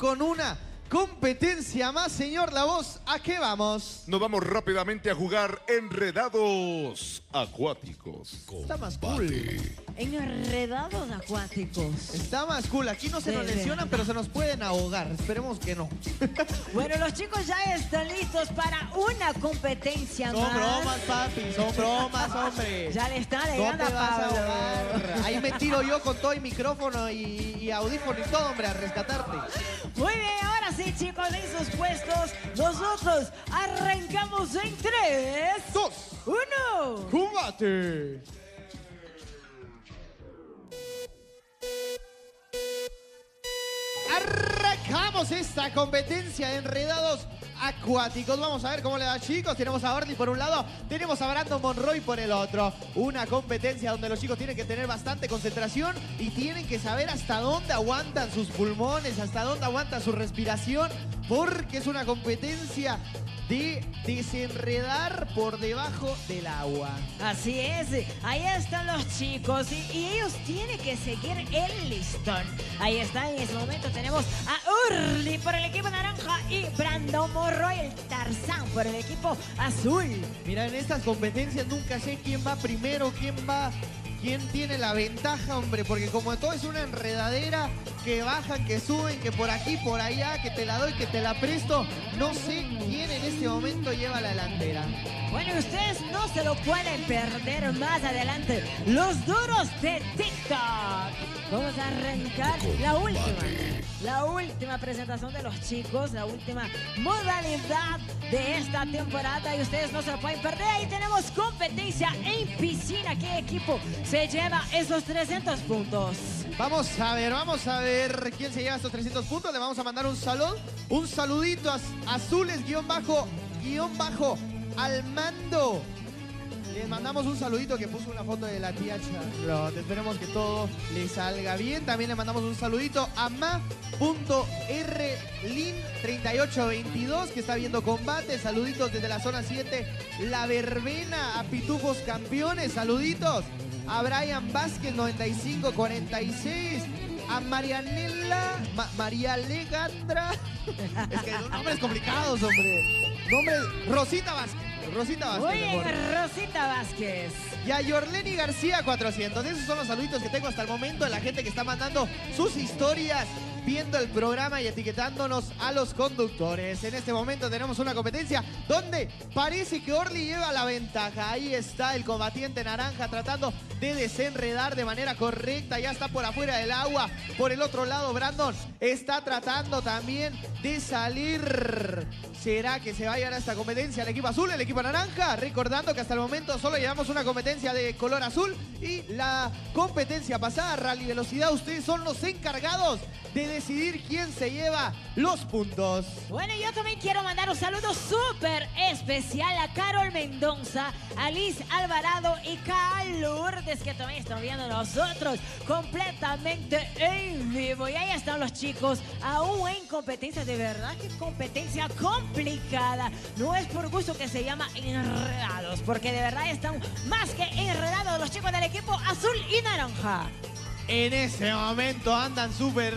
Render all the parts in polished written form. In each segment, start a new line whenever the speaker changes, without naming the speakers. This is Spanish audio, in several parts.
con una competencia más, señor La Voz. ¿A qué vamos?
Nos vamos rápidamente a jugar enredados acuáticos.
Está más cool.
Enredados acuáticos.
Está más cool. Aquí no se nos lesionan, pero se nos pueden ahogar. Esperemos que no.
Bueno, los chicos ya están listos para una competencia
Son
más.
bromas, papi. Son bromas, hombre.
Ya le está
No
alegando
te
a
vas a
Pablo.
ahogar. Ahí me tiro yo con todo el micrófono y audífono y todo, hombre, a rescatarte.
Muy bien, ahora sí, chicos, en sus puestos. Nosotros arrancamos en 3,
2,
1.
¡Combate! Arrancamos esta competencia de enredados acuáticos. Vamos a ver cómo le da, chicos. Tenemos a Orly por un lado, tenemos a Brandon Monroy por el otro. Una competencia donde los chicos tienen que tener bastante concentración y tienen que saber hasta dónde aguantan sus pulmones, hasta dónde aguanta su respiración, porque es una competencia de desenredar por debajo del agua.
Así es, ahí están los chicos y ellos tienen que seguir el listón. Ahí está, en ese momento tenemos a Orly por el equipo naranja y Brandon Monroy, el Tarzán, por el equipo azul.
Mira, en estas competencias nunca sé quién va primero, quién tiene la ventaja, hombre, porque como todo es una enredadera, que bajan, que suben, que por aquí, por allá, que te la doy, que te la presto, no sé quién en este momento lleva la delantera.
Bueno, ustedes no se lo pueden perder más adelante. Los duros de TikTok. Vamos a arrancar la última presentación de los chicos, la última modalidad de esta temporada y ustedes no se lo pueden perder. Ahí tenemos competencia en piscina. ¿Qué equipo se lleva esos 300 puntos?
Vamos a ver quién se lleva estos 300 puntos. Le vamos a mandar un saludito a Azules guión bajo al mando. Les mandamos un saludito que puso una foto de la tía Charlotte. Esperemos que todo le salga bien. También le mandamos un saludito a ma.rlin3822 que está viendo combate. Saluditos desde la zona 7, La Verbena, a Pitufos Campeones. Saluditos a Brian Vázquez 9546. A Marianela, María Alejandra. Es que son nombres complicados, hombre. Rosita Vázquez.
Muy bien, Rosita Vázquez.
Y a Yorleni García 400. Esos son los saluditos que tengo hasta el momento de la gente que está mandando sus historias, viendo el programa y etiquetándonos a los conductores. En este momento tenemos una competencia donde parece que Orly lleva la ventaja. Ahí está el combatiente naranja tratando de desenredar de manera correcta. Ya está por afuera del agua. Por el otro lado, Brandon está tratando también de salir. ¿Será que se va a llevar a esta competencia el equipo azul, el equipo naranja? Recordando que hasta el momento solo llevamos una competencia de color azul y la competencia pasada, Rally Velocidad, ustedes son los encargados de decidir quién se lleva los puntos.
Bueno, yo también quiero mandar un saludo súper especial a Carol Mendoza, a Liz Alvarado y Cal Lourdes, que también están viendo nosotros completamente en vivo. Y ahí están los chicos, aún en competencia. De verdad que competencia complicada. No es por gusto que se llama enredados, porque de verdad están más que enredados los chicos del equipo azul y naranja.
En ese momento andan súper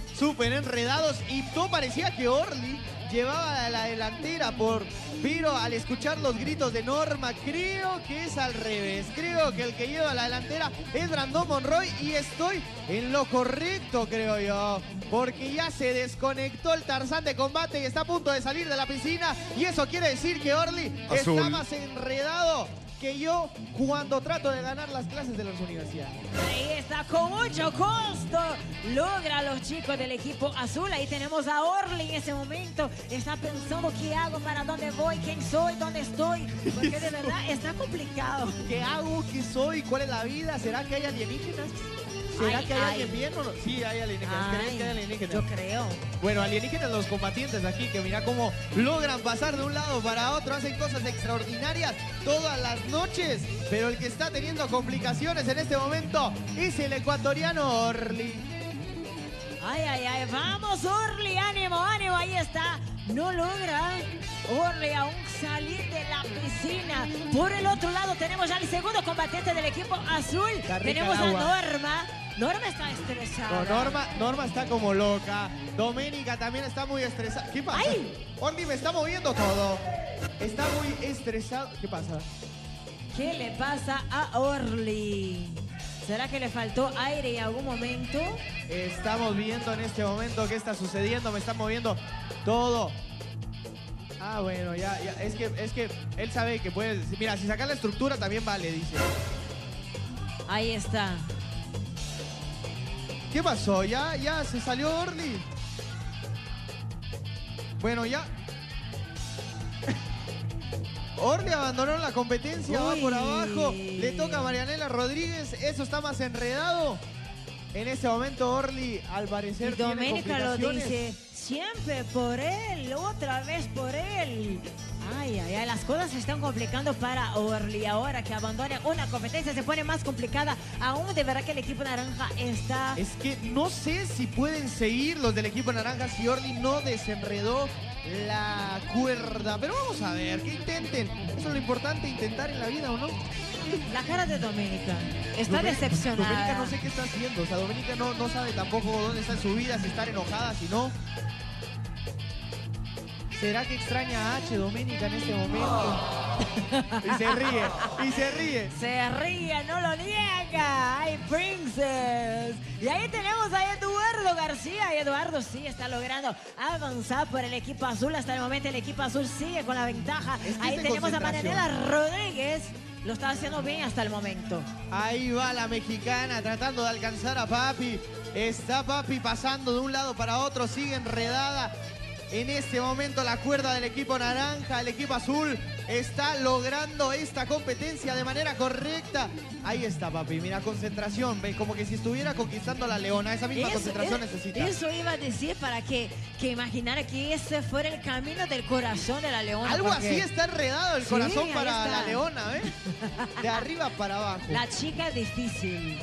enredados y todo parecía que Orly llevaba la delantera pero al escuchar los gritos de Norma, creo que es al revés. Creo que el que lleva la delantera es Brandon Monroy y estoy en lo correcto, creo yo. Porque ya se desconectó el Tarzán de combate y está a punto de salir de la piscina. Y eso quiere decir que Orly está más enredado que yo cuando trato de ganar las clases de las universidades.
Ahí está, con mucho costo logra los chicos del equipo azul. Ahí tenemos a Orly en ese momento. Está pensando qué hago, para dónde voy, quién soy, dónde estoy. Porque de verdad está complicado.
¿Qué hago? ¿Qué soy? ¿Cuál es la vida? ¿Será que hay alienígenas? ¿Será que hay alguien bien o no? Sí, hay alienígenas. ¿Crees que hay alienígenas?
Yo creo.
Bueno, alienígenas los combatientes aquí, que mira cómo logran pasar de un lado para otro, hacen cosas extraordinarias todas las noches. Pero el que está teniendo complicaciones en este momento es el ecuatoriano Orly.
Ay, ay, ay, vamos Orly, ánimo, ánimo, ahí está. No logra Orly aún salir de la piscina. Por el otro lado tenemos al segundo combatiente del equipo azul. Tenemos a Norma. Norma está estresada.
No, Norma está como loca. Doménica también está muy estresada. ¿Qué pasa?
¡Ay!
Orly me está moviendo todo. Está muy estresado. ¿Qué pasa?
¿Qué le pasa a Orly? ¿Será que le faltó aire en algún momento?
Estamos viendo en este momento qué está sucediendo. Me está moviendo todo. Ah, bueno, ya. Es que él sabe que puede... Mira, si sacar la estructura también vale, dice.
Ahí está.
¿Qué pasó? ¿Ya se salió Orly? Bueno, ya. Orly abandonó la competencia, va por abajo. Le toca a Marianela Rodríguez. Eso está más enredado. En este momento Orly, al parecer,
Y
tiene
Doménica lo
complicaciones.
dice, siempre por él, otra vez por él. Ay, ay, ay, las cosas se están complicando para Orly. Ahora que abandone una competencia se pone más complicada. Aún de verdad que el equipo naranja está...
Es que no sé si pueden seguir los del equipo naranja si Orly no desenredó la cuerda. Pero vamos a ver, que intenten. Eso es lo importante, intentar en la vida, ¿o no?
La cara de Doménica está
Doménica
decepcionada.
no sé qué está haciendo. O sea, Doménica no sabe tampoco dónde está en su vida, si estar enojada, si no. ¿Será que extraña a H, Doménica, en este momento? Y se ríe, y se ríe.
Se ríe, no lo niega. ¡Ay, Princess! Y ahí tenemos a Eduardo García. Y Eduardo sí está logrando avanzar por el equipo azul. Hasta el momento el equipo azul sigue con la ventaja.
Es que
Ahí
está en
tenemos a
concentración.
Marianela Rodríguez. Lo está haciendo bien hasta el momento.
Ahí va la mexicana tratando de alcanzar a Papi. Está Papi pasando de un lado para otro, sigue enredada. En este momento la cuerda del equipo naranja, el equipo azul está logrando esta competencia de manera correcta. Ahí está Papi, mira, concentración, ve, como que si estuviera conquistando a la leona. Esa misma concentración necesita.
Eso iba a decir para que imaginara que ese fuera el camino del corazón de la leona.
Algo
porque
así está enredado el
Sí,
corazón
ahí
para
está.
la leona, ¿eh? De arriba para abajo.
La chica es difícil.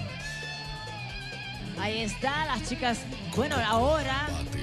Ahí está, las chicas. Bueno, ahora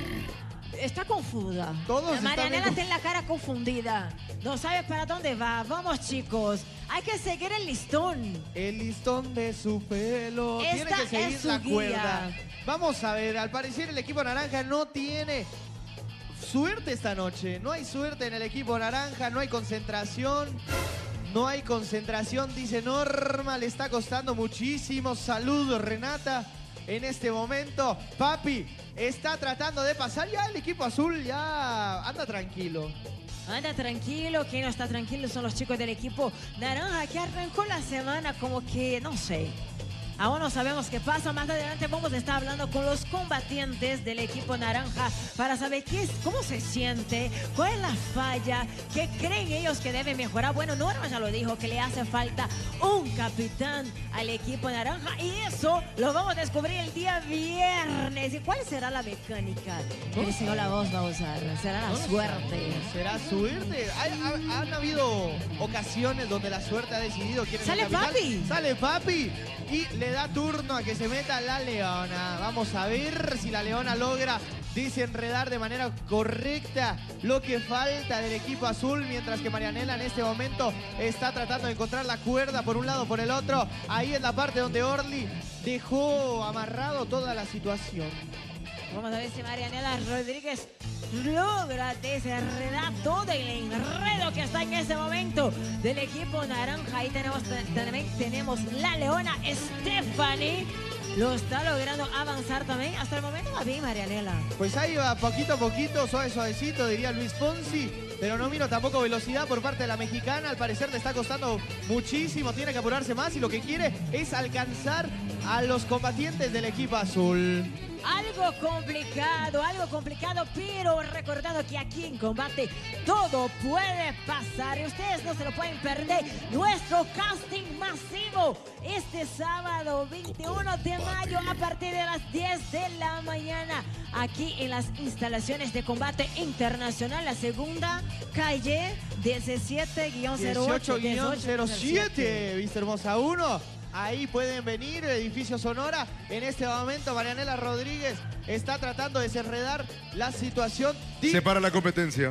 está confusa.
Todos están
Marianela
bien
tiene la cara confundida. No sabe para dónde va. Vamos, chicos. Hay que seguir el listón.
El listón de su pelo.
Esta
Tiene que seguir
es su
la
guía.
cuerda. Vamos a ver, al parecer el equipo naranja no tiene suerte esta noche. No hay suerte en el equipo naranja, no hay concentración. No hay concentración, dice Norma. Le está costando muchísimo. Saludos, Renata. En este momento, Papi está tratando de pasar. Ya el equipo azul ya anda tranquilo.
Anda tranquilo, quien no está tranquilo son los chicos del equipo naranja que arrancó la semana como que, no sé. Aún no sabemos qué pasa. Más adelante vamos a estar hablando con los combatientes del equipo naranja para saber cómo se siente, cuál es la falla, qué creen ellos que deben mejorar. Bueno, Norma ya lo dijo, que le hace falta un capitán al equipo naranja y eso lo vamos a descubrir el día viernes. ¿Y cuál será la mecánica que el señor La Voz va a usar? ¿Será la suerte?
¿Será suerte? Han habido ocasiones donde la suerte ha decidido quién es el
¡Sale
capitán.
Papi!
Sale Papi y le da turno a que se meta la leona. Vamos a ver si la leona logra desenredar de manera correcta lo que falta del equipo azul, mientras que Marianela en este momento está tratando de encontrar la cuerda por un lado, por el otro. Ahí es la parte donde Orly dejó amarrado toda la situación.
Vamos a ver si Marianela Rodríguez logra desenredar todo el enredo que está en ese momento del equipo naranja. Ahí también tenemos la leona Stephanie. Lo está logrando avanzar también. Hasta el momento va bien Marianela.
Pues ahí va poquito a poquito, suave suavecito, diría Luis Fonsi. Pero no miro tampoco velocidad por parte de la mexicana. Al parecer le está costando muchísimo, tiene que apurarse más y lo que quiere es alcanzar a los combatientes del equipo azul.
Algo complicado, pero recordando que aquí en Combate todo puede pasar y ustedes no se lo pueden perder. Nuestro casting masivo este sábado 21 de mayo a partir de las 10 de la mañana aquí en las instalaciones de Combate Internacional, la segunda calle 17-08.
18-07, Vista Hermosa 1. Ahí pueden venir, edificio Sonora. En este momento Marianela Rodríguez está tratando de desenredar la situación.
Se para la competencia.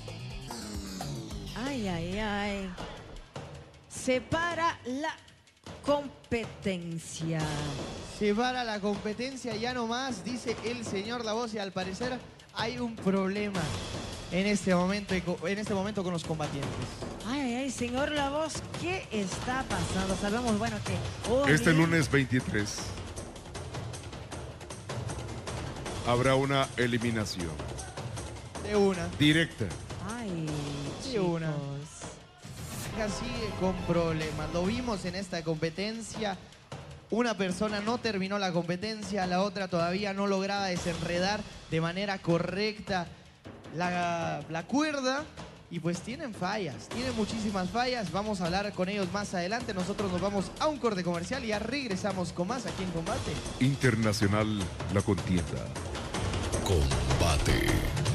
Ay, ay, ay. Se para la competencia.
Se para la competencia ya nomás, dice el señor La Voz, y al parecer hay un problema en este momento con los combatientes.
Ay, ay, señor La Voz, ¿qué está pasando? Sabemos, bueno, que hoy...
Este lunes 23 habrá una eliminación
De una.
directa.
Ay,
Sí,
chicos.
una. Sigue con problemas. Lo vimos en esta competencia. Una persona no terminó la competencia, la otra todavía no lograba desenredar de manera correcta la cuerda. Y pues tienen fallas, tienen muchísimas fallas. Vamos a hablar con ellos más adelante. Nosotros nos vamos a un corte comercial y ya regresamos con más aquí en Combate.
Internacional la contienda.
Combate.